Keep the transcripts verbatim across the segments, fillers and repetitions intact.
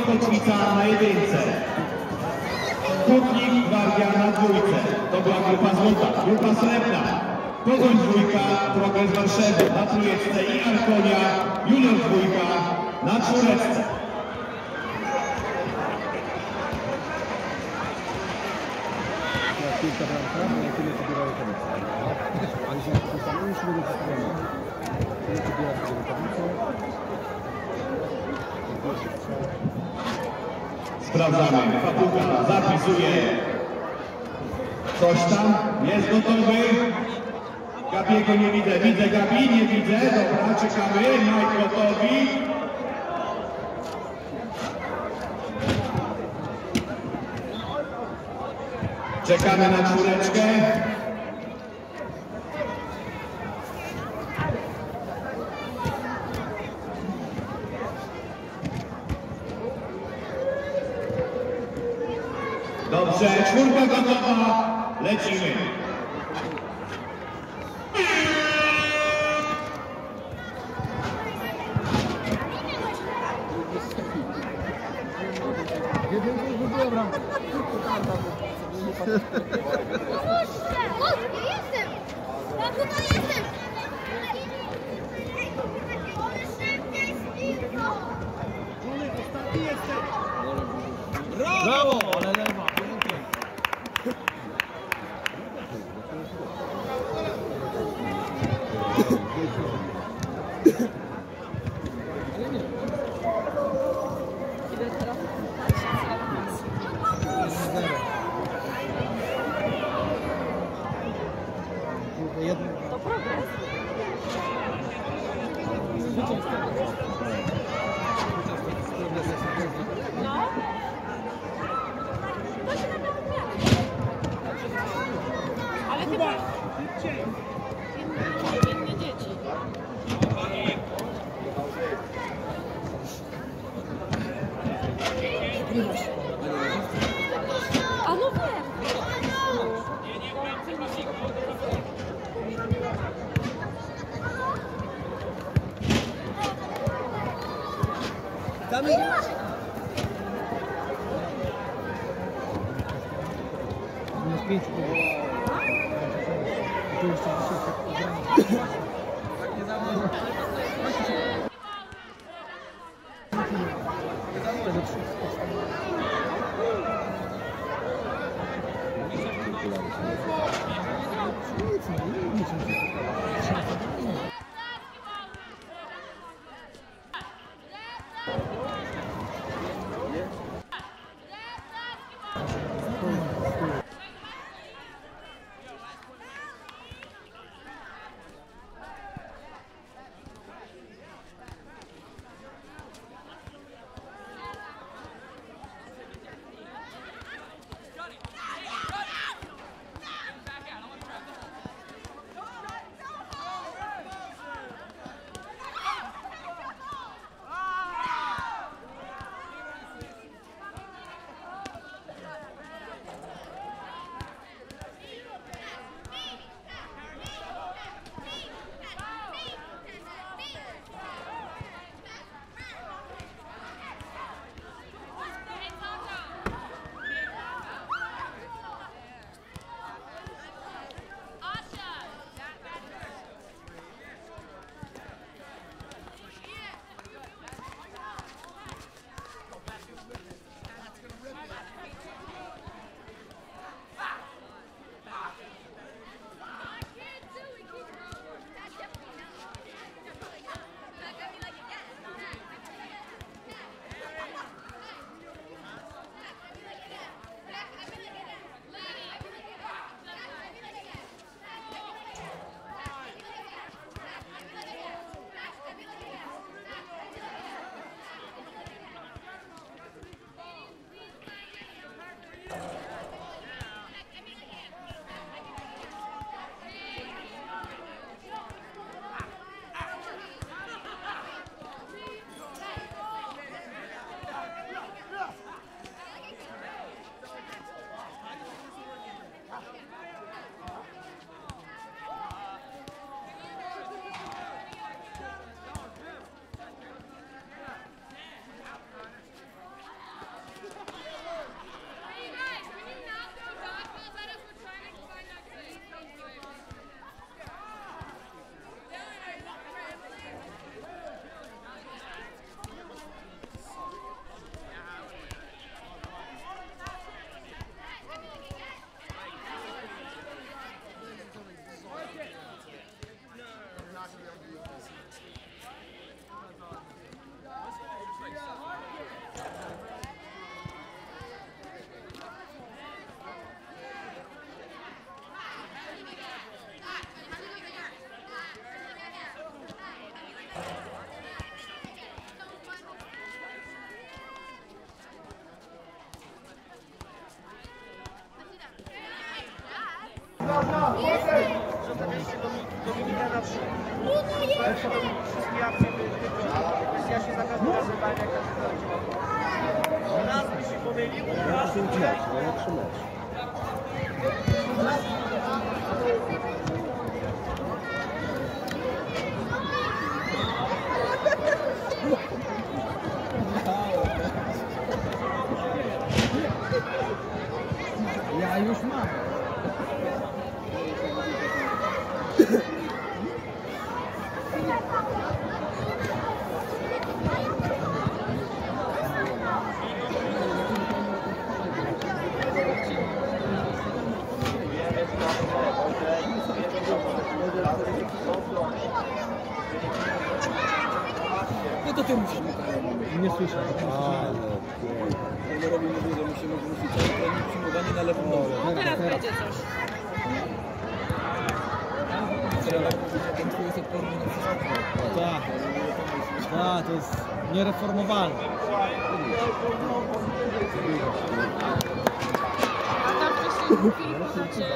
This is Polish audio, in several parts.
Kotwica na jedynce. Hutnik Gwardia na dwójce. To była grupa złota. Grupa srebrna. Pogoń dwójka, Progres Warszawy na trójeczce i Arkonia, Junior dwójka na czwóreczce. Sprawdzamy, Papuga zapisuje. Coś tam, jest gotowy. Gabiego nie widzę, widzę Gabi, nie widzę, dobra, czekamy, Mike gotowi. Czekamy na czwóreczkę. Dobrze, czwórka gotowa, lecimy. Jestem! Ja chyba jestem! Brawo! Ale lewa! To progres. No. To się naprawdę miało. Ale chyba inne, inne dzieci. A no wiem. Tam Zostawiliście Dominika na trzy. Wszystkie akcje były. Ja się za każdym razem bałem, jak tam się raz mi się pomylił, raz mi się Ja już mam. No to ty musisz. Nie słyszę. Ale robimy, że musimy wrócić przyjmowanie na lewą nogę. No teraz będzie coś. Ten twój jest odporny na wszystko. Tak. Tak, to jest niereformowalne. A tam wcześniej mówili, że...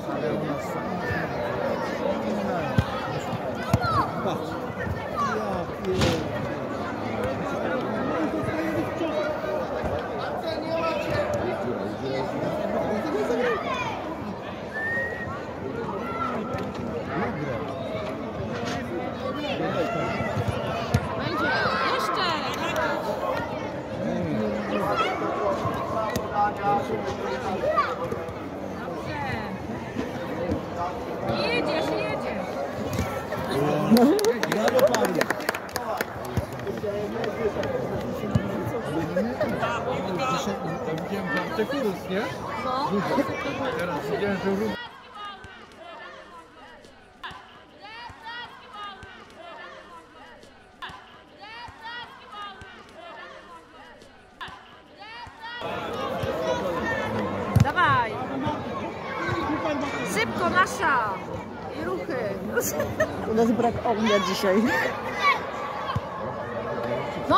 Patrz. Będzie. Jeszcze! Dobrze. Jedziesz, jedziesz. Brawo, Paweł. Widziałem Bartekurus, nie? No. Teraz widziałem, że równo. Dawaj. Szybko, nasza. I ruchy. U nas brak ognia dzisiaj. No.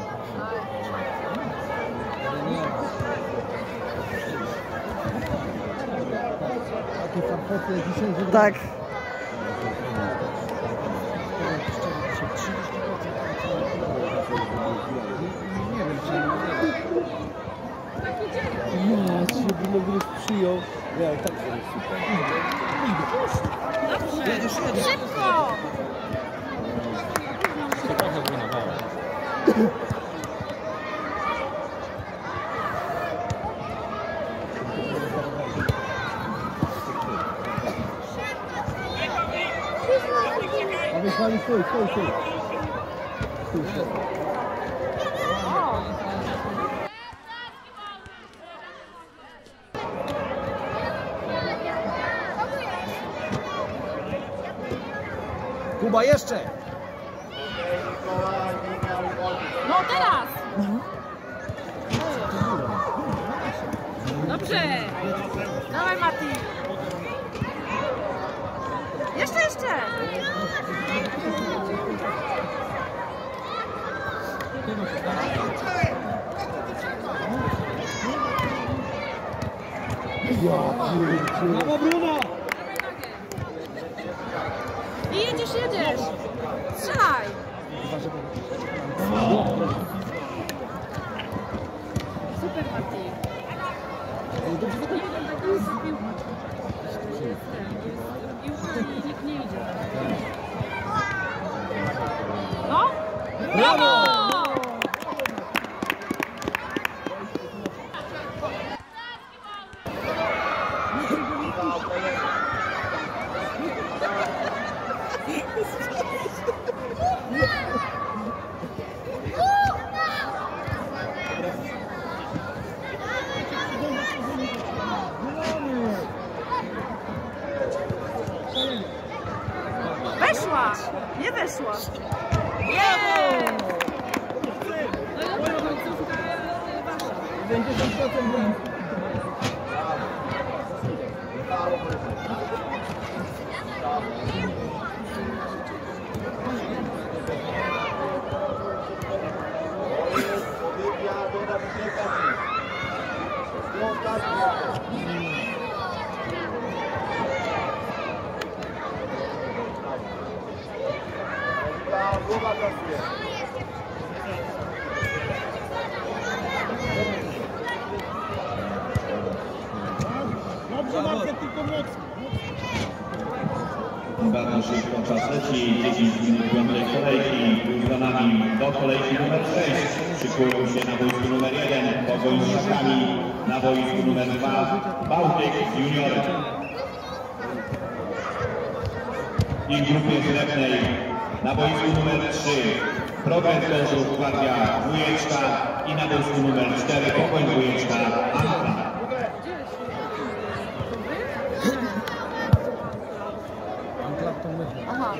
Takie farfoty dzisiaj, że... Tak. Nie wiem, czy... Nie, czy by mogłeś przyjął. Ja tak sobie super. Dobrze. Szybko. A więc pani stój, stój, stój. Stój, stój. O. Kuba, jeszcze! No teraz. Dobrze. Dawaj, Mati. Jeszcze, jeszcze. Brawo, Bruno! I jedziesz, jedziesz. Strzelaj. Super, Mati. Nikt nie idzie. No? Brawo! Weszła! Nie weszła! Nie! dziewięćdziesiąt procent Bruno. Dobrze, Marcek, tylko mocno. Bardzo szybko czas leci, dziesięć minut piątej kolejki, już za nami do kolejki numer sześć. Szykują się na boisku numer jeden, Pogoń z Szakami, na boisku numer dwa, Bałtyk Junior. I w grupie srebrnej na boisku numer trzy, Progres Gorzów, Gwardia Dwójeczka i na boisku numer cztery, Pogoń Dwójeczka, Anka. Aha.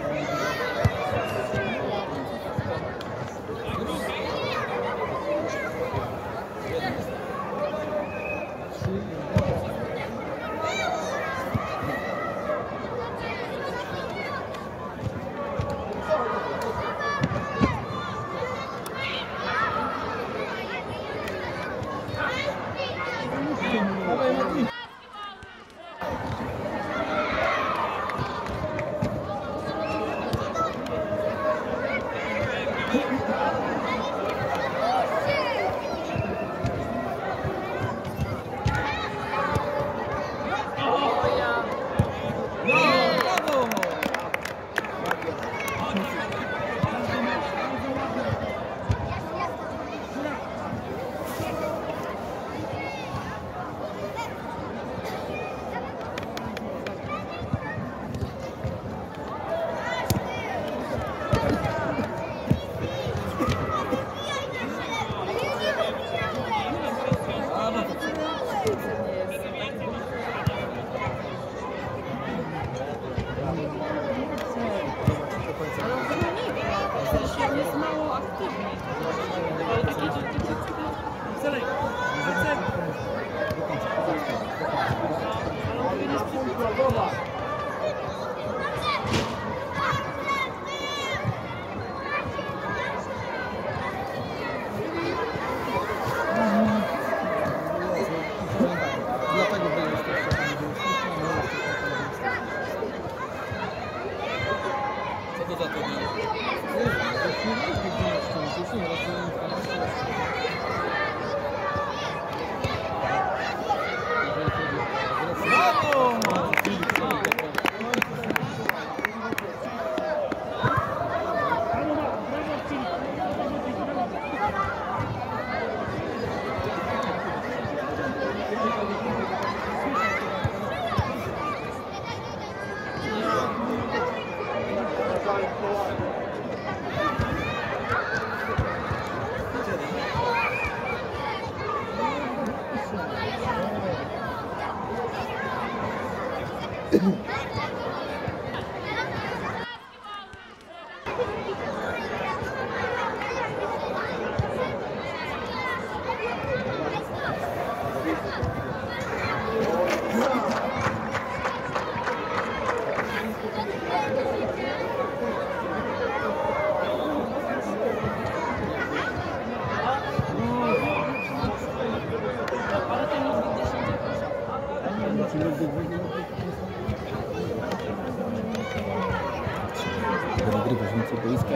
Nagrywasz więcej boiska.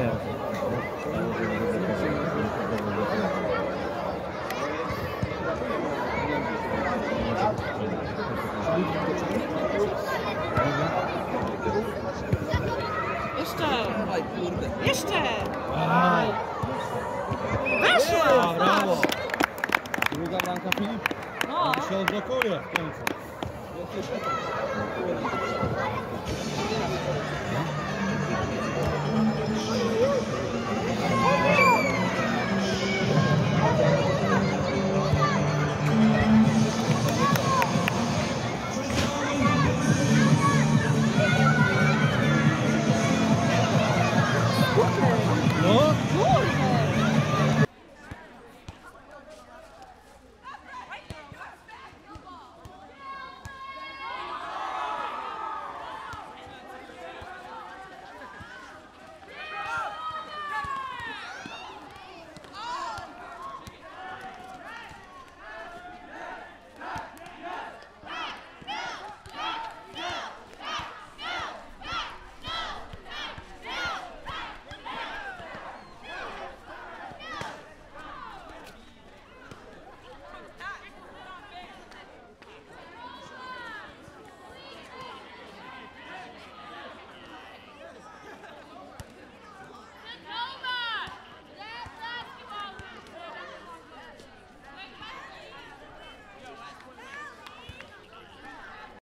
Jeszcze! Aj, kurde. Jeszcze! Aj. Weszła! Brawo! Druga bramka Filip. No. Się odblokuje w końcu. Weszła!